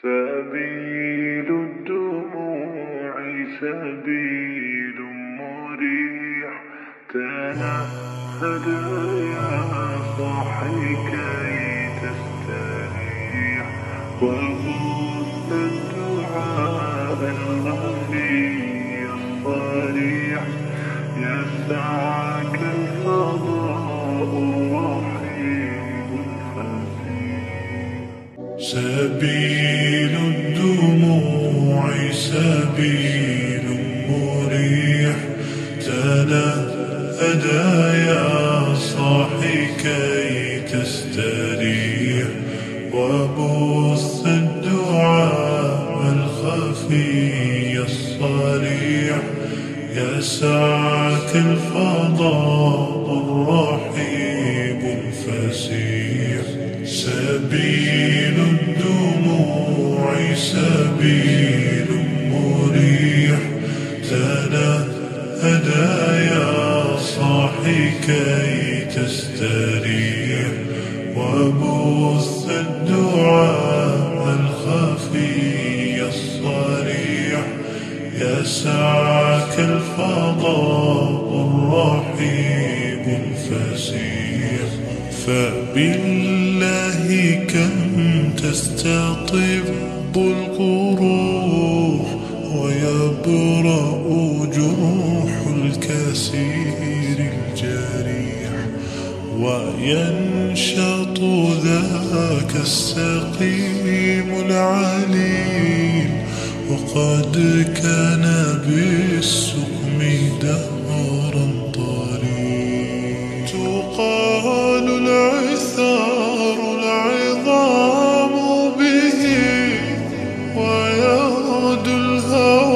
سبيل الدموع سبيل مريح، تنهد يا صاحي كي تستريح، وغص الدعاء الخفي الصريح، يسعك الفضاء الرحيم الفسيح. سبيل الدموع سبيل مريح، تنهدى يا صاحي كي تستريح، وبث الدعاء الخفي الصريح، يسعك الفضاء الرحيب الفسيح. سبيل الدموع سبيل مريح، تنهدى يا صاحي كي تستريح، وبث الدعاء الخفي الصريح، يسعك الفضاء الرحيب الفسيح. فبالله كم تستطب القروح، ويبرأ جروح الكثير الجريح، وينشط ذاك السقيم العليل، وقد كان بالسقم دهرا طريق. تقال العثار العظام به، ويغدو الهوى